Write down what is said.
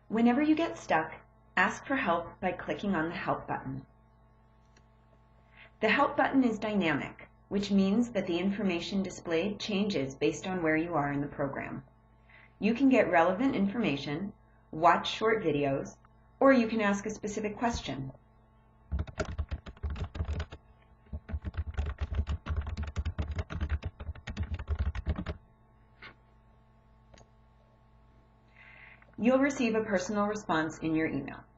Whenever you get stuck, ask for help by clicking on the Help button. The Help button is dynamic, which means that the information displayed changes based on where you are in the program. You can get relevant information, watch short videos, or you can ask a specific question. You'll receive a personal response in your email.